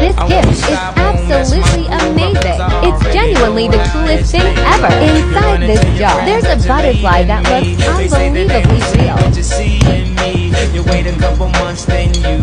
This gift is absolutely amazing. It's genuinely the coolest thing ever. Inside this jar, there's a butterfly that looks unbelievably real. You wait a couple months, then you